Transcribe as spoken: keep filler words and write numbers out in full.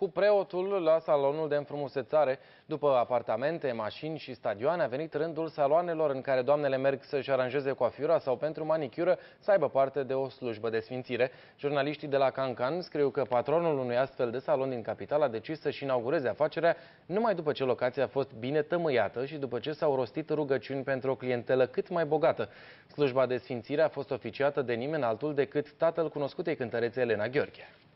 cu preotul la salonul de înfrumusețare. După apartamente, mașini și stadioane, a venit rândul saloanelor în care doamnele merg să-și aranjeze coafura sau pentru manicură să aibă parte de o slujbă de sfințire. Jurnaliștii de la Cancan scriu că patronul unui astfel de salon din capitală a decis să-și inaugureze afacerea numai după ce locația a fost bine tămâiată și după ce s-au rostit rugăciuni pentru o clientelă cât mai bogată. Slujba de sfințire a fost oficiată de nimeni altul decât tatăl cunoscutei cântărețe Elena Gheorghe.